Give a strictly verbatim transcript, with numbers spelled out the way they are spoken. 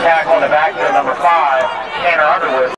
tackle in the backfield, number five, Tanner Underwood.